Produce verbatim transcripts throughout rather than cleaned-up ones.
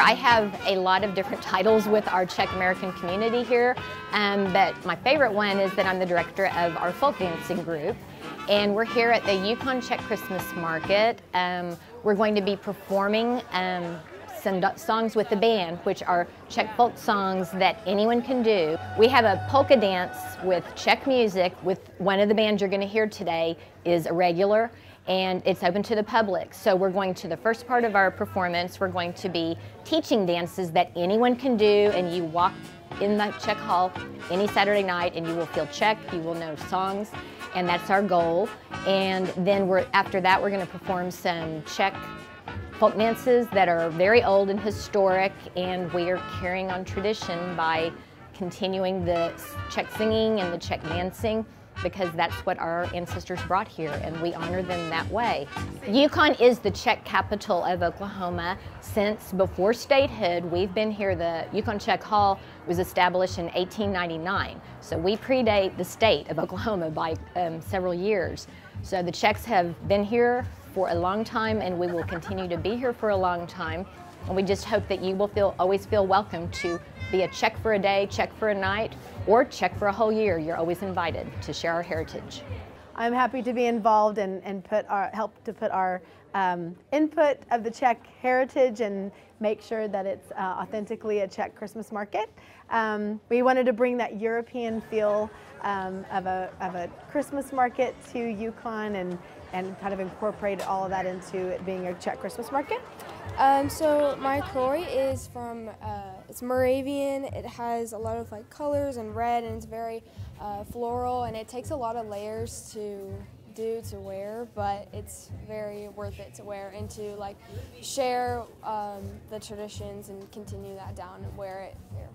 I have a lot of different titles with our Czech American community here, um, but my favorite one is that I'm the director of our folk dancing group. And we're here at the Yukon Czech Christmas Market. Um, we're going to be performing um, some songs with the band, which are Czech folk songs that anyone can do. We have a polka dance with Czech music with one of the bands you're going to hear today is a regular, and it's open to the public. So we're going to the first part of our performance, we're going to be teaching dances that anyone can do, and you walk in the Czech Hall any Saturday night and you will feel Czech, you will know songs, and that's our goal. And then we're, after that we're going to perform some Czech folk dances that are very old and historic, and we are carrying on tradition by continuing the Czech singing and the Czech dancing, because that's what our ancestors brought here, and we honor them that way. Yukon is the Czech capital of Oklahoma. Since before statehood, we've been here. The Yukon Czech Hall was established in eighteen ninety-nine, so we predate the state of Oklahoma by um, several years. So the Czechs have been here for a long time, and we will continue to be here for a long time. And we just hope that you will feel, always feel welcome to be a Czech for a day, Czech for a night, or Czech for a whole year. You're always invited to share our heritage. I'm happy to be involved and, and put our, help to put our um, input of the Czech heritage and make sure that it's uh, authentically a Czech Christmas market. Um, we wanted to bring that European feel um, of, a, of a Christmas market to Yukon, and, and kind of incorporate all of that into it being a Czech Christmas market. Um, so my kroy is from, uh, it's Moravian. It has a lot of like colors and red, and it's very uh, floral, and it takes a lot of layers to do to wear, but it's very worth it to wear and to like share um, the traditions and continue that down and wear it here.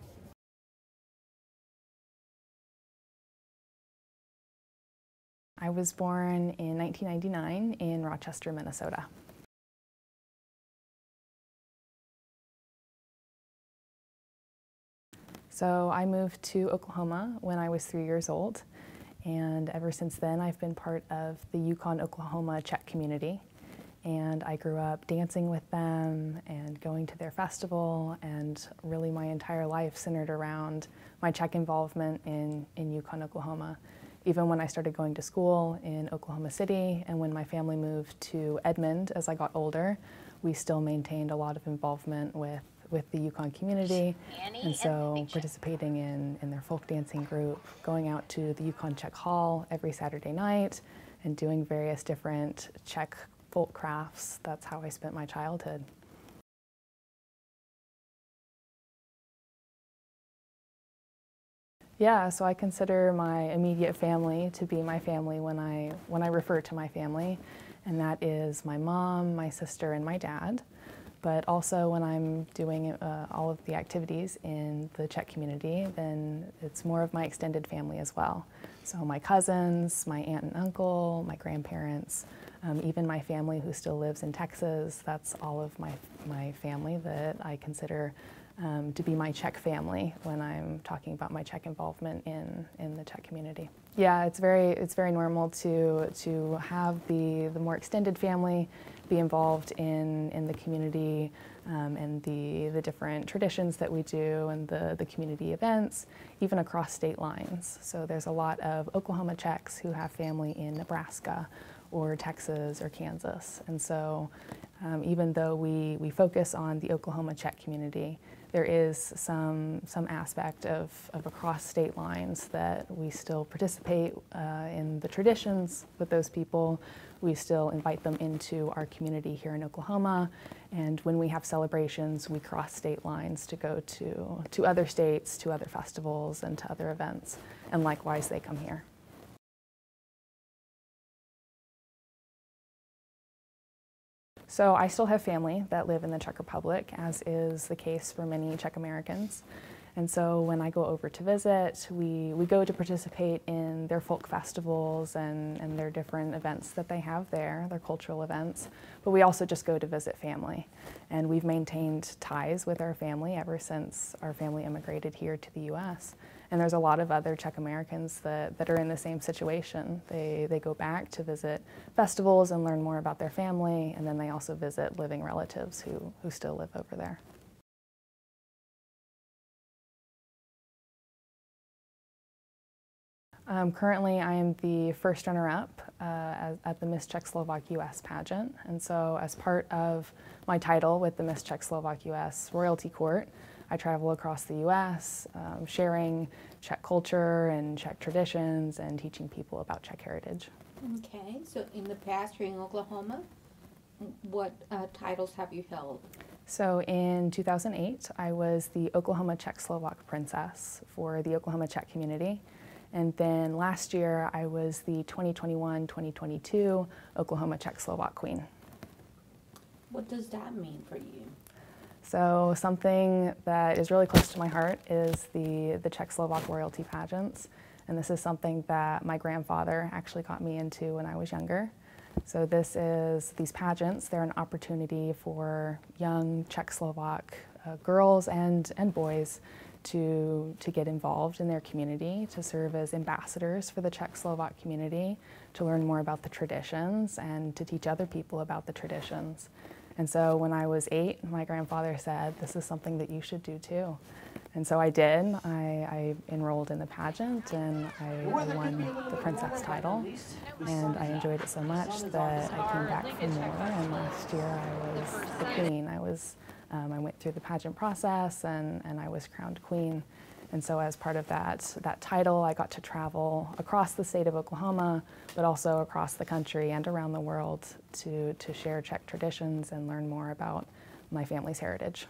I was born in nineteen ninety-nine in Rochester, Minnesota. So I moved to Oklahoma when I was three years old, and ever since then I've been part of the Yukon, Oklahoma Czech community. And I grew up dancing with them and going to their festival, and really my entire life centered around my Czech involvement in, in Yukon, Oklahoma. Even when I started going to school in Oklahoma City, and when my family moved to Edmond as I got older, we still maintained a lot of involvement with, with the Yukon community. And so participating in, in their folk dancing group, going out to the Yukon Czech Hall every Saturday night, and doing various different Czech folk crafts. That's how I spent my childhood. Yeah, so I consider my immediate family to be my family when I, when I refer to my family, and that is my mom, my sister, and my dad. But also when I'm doing uh, all of the activities in the Czech community, then it's more of my extended family as well. So my cousins, my aunt and uncle, my grandparents, um, even my family who still lives in Texas, that's all of my, my family that I consider Um, to be my Czech family when I'm talking about my Czech involvement in, in the Czech community. Yeah, it's very, it's very normal to, to have the, the more extended family be involved in, in the community um, and the, the different traditions that we do and the, the community events, even across state lines. So there's a lot of Oklahoma Czechs who have family in Nebraska or Texas or Kansas. And so um, even though we, we focus on the Oklahoma Czech community, there is some, some aspect of, of across state lines that we still participate uh, in the traditions with those people. We still invite them into our community here in Oklahoma, and when we have celebrations, we cross state lines to go to, to other states, to other festivals, and to other events, and likewise they come here. So I still have family that live in the Czech Republic, as is the case for many Czech Americans. And so when I go over to visit, we, we go to participate in their folk festivals and, and their different events that they have there, their cultural events. But we also just go to visit family. And we've maintained ties with our family ever since our family immigrated here to the U S And there's a lot of other Czech Americans that, that are in the same situation. They, they go back to visit festivals and learn more about their family, and then they also visit living relatives who, who still live over there. Um, currently, I am the first runner-up uh, at, at the Miss Czechoslovak U S pageant, and so as part of my title with the Miss Czechoslovak U S Royalty Court, I travel across the U S um, sharing Czech culture and Czech traditions and teaching people about Czech heritage. Okay, so in the past here in Oklahoma, what uh, titles have you held? So in two thousand eight, I was the Oklahoma Czech-Slovak Princess for the Oklahoma Czech community. And then last year, I was the twenty twenty-one twenty twenty-two Oklahoma Czech-Slovak Queen. What does that mean for you? So something that is really close to my heart is the, the Czech-Slovak royalty pageants. And this is something that my grandfather actually got me into when I was younger. So this is, these pageants, they're an opportunity for young Czech-Slovak uh, girls and, and boys to, to get involved in their community, to serve as ambassadors for the Czech-Slovak community, to learn more about the traditions and to teach other people about the traditions. And so when I was eight, my grandfather said, this is something that you should do too. And so I did. I, I enrolled in the pageant and I, I won the princess title. And I enjoyed it so much that I came back for more. And last year I was the queen. I was, um, I went through the pageant process and, and I was crowned queen. And so as part of that, that title, I got to travel across the state of Oklahoma, but also across the country and around the world to, to share Czech traditions and learn more about my family's heritage.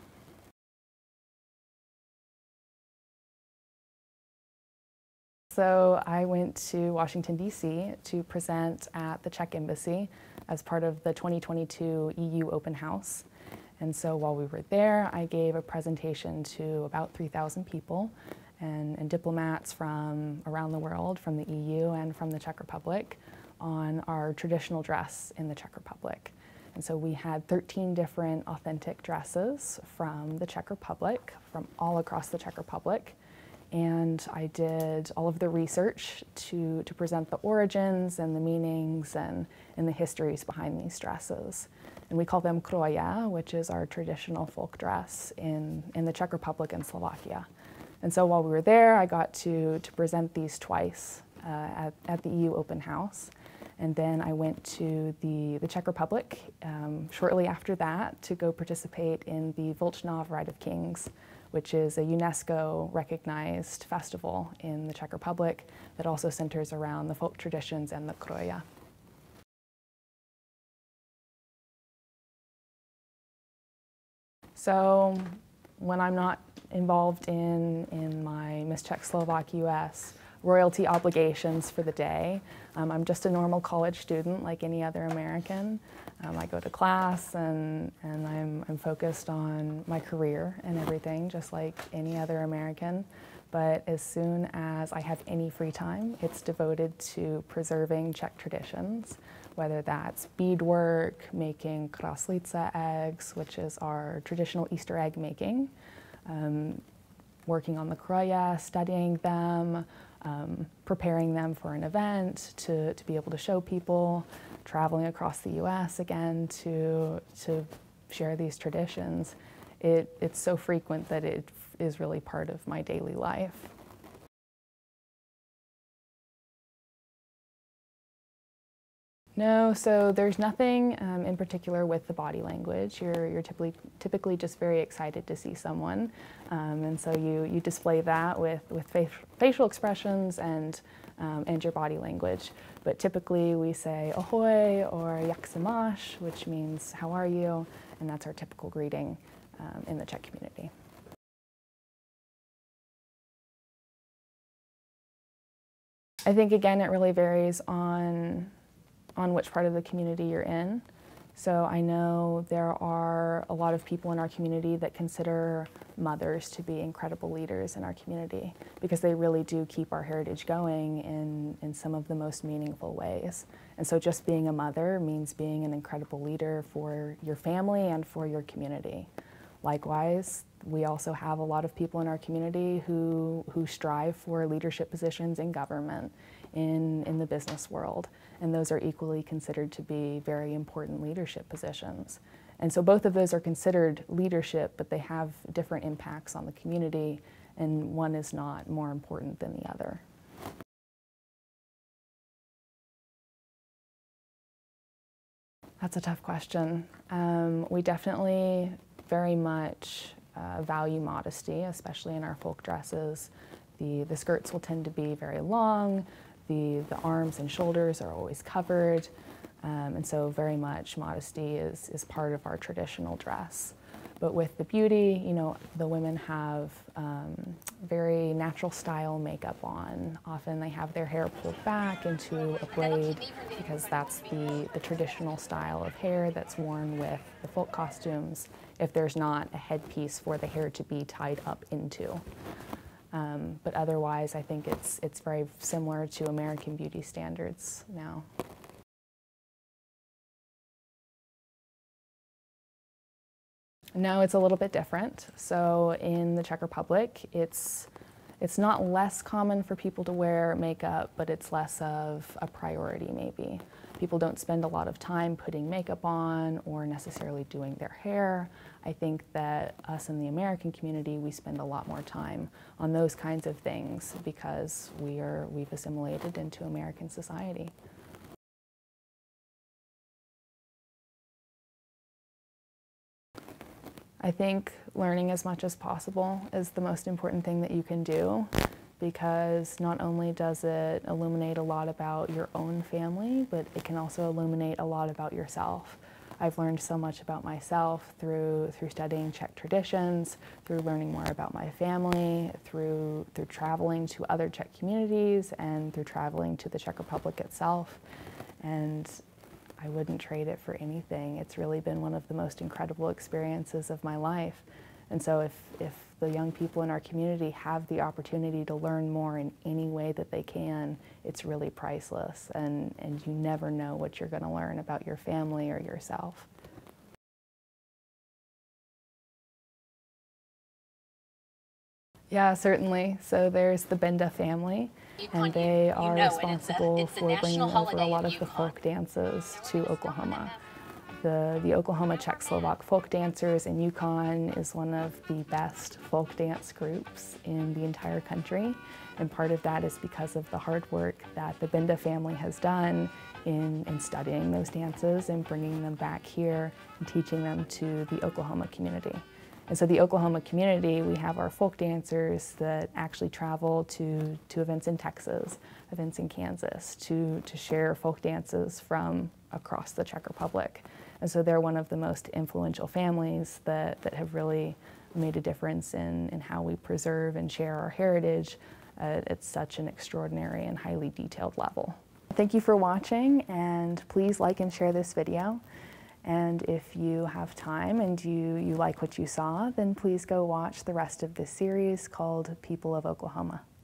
So I went to Washington, D C to present at the Czech Embassy as part of the twenty twenty-two E U Open House. And so while we were there, I gave a presentation to about three thousand people and, and diplomats from around the world, from the E U and from the Czech Republic, on our traditional dress in the Czech Republic. And so we had thirteen different authentic dresses from the Czech Republic, from all across the Czech Republic. And I did all of the research to, to present the origins and the meanings and, and the histories behind these dresses. And we call them kroje, which is our traditional folk dress in, in the Czech Republic and Slovakia. And so while we were there, I got to, to present these twice uh, at, at the E U Open House. And then I went to the, the Czech Republic um, shortly after that to go participate in the Volchnov Rite of Kings, which is a UNESCO recognized festival in the Czech Republic that also centers around the folk traditions and the kroje. So when I'm not involved in, in my Miss Czech-Slovak U S royalty obligations for the day, um, I'm just a normal college student like any other American. Um, I go to class and, and I'm, I'm focused on my career and everything, just like any other American. But as soon as I have any free time, it's devoted to preserving Czech traditions, whether that's beadwork, making kraslice eggs, which is our traditional Easter egg making, um, working on the kroje, studying them, um, preparing them for an event to, to be able to show people, traveling across the U S again to, to share these traditions. It, it's so frequent that it is really part of my daily life. No, so there's nothing um, in particular with the body language. You're, you're typically, typically just very excited to see someone. Um, and so you, you display that with, with fa facial expressions and, um, and your body language. But typically we say ahoy or jak se máš, which means how are you? And that's our typical greeting um, in the Czech community. I think again it really varies on on which part of the community you're in. So I know there are a lot of people in our community that consider mothers to be incredible leaders in our community because they really do keep our heritage going in, in some of the most meaningful ways. And so just being a mother means being an incredible leader for your family and for your community. Likewise, we also have a lot of people in our community who, who strive for leadership positions in government, in, in the business world, and those are equally considered to be very important leadership positions. And so both of those are considered leadership, but they have different impacts on the community, and one is not more important than the other. That's a tough question. Um, we definitely very much uh, value modesty, especially in our folk dresses. The, the skirts will tend to be very long, the, the arms and shoulders are always covered, um, and so very much modesty is, is part of our traditional dress. But with the beauty, you know, the women have um, very natural style makeup on. Often they have their hair pulled back into a braid because that's the, the traditional style of hair that's worn with the folk costumes if there's not a headpiece for the hair to be tied up into. Um, but otherwise, I think it's, it's very similar to American beauty standards now. No, it's a little bit different. So in the Czech Republic, it's, it's not less common for people to wear makeup, but it's less of a priority maybe. People don't spend a lot of time putting makeup on or necessarily doing their hair. I think that us in the American community, we spend a lot more time on those kinds of things because we are, we've assimilated into American society. I think learning as much as possible is the most important thing that you can do, because not only does it illuminate a lot about your own family, but it can also illuminate a lot about yourself. I've learned so much about myself through, through studying Czech traditions, through learning more about my family, through, through traveling to other Czech communities, and through traveling to the Czech Republic itself. And I wouldn't trade it for anything. It's really been one of the most incredible experiences of my life. And so if, if the young people in our community have the opportunity to learn more in any way that they can, it's really priceless. And, and you never know what you're going to learn about your family or yourself. Yeah, certainly. So there's the Benda family, and they are responsible for bringing over a lot of the folk dances to Oklahoma. The, the Oklahoma Czech-Slovak folk dancers in Yukon is one of the best folk dance groups in the entire country, and part of that is because of the hard work that the Benda family has done in, in studying those dances and bringing them back here and teaching them to the Oklahoma community. And so the Oklahoma community, we have our folk dancers that actually travel to, to events in Texas, events in Kansas, to, to share folk dances from across the Czech Republic. And so they're one of the most influential families that, that have really made a difference in, in how we preserve and share our heritage uh, at such an extraordinary and highly detailed level. Thank you for watching, and please like and share this video. And if you have time and you, you like what you saw, then please go watch the rest of this series called People of Oklahoma.